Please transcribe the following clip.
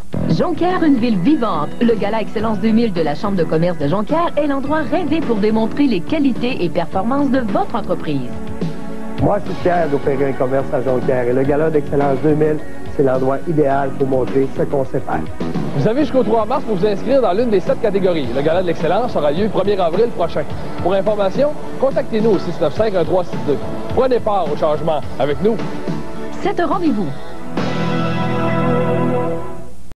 Jonquière, une ville vivante. Le Gala Excellence 2000 de la Chambre de commerce de Jonquière est l'endroit rêvé pour démontrer les qualités et performances de votre entreprise. Moi, je suis fier d'opérer un commerce à Jonquière et le Gala d'Excellence 2000, c'est l'endroit idéal pour montrer ce qu'on sait faire. Vous avez jusqu'au 3 mars pour vous inscrire dans l'une des 7 catégories. Le Gala de l'Excellence aura lieu le 1er avril prochain. Pour information, contactez-nous au 695-1362. Prenez part au changement avec nous. C'est un rendez-vous.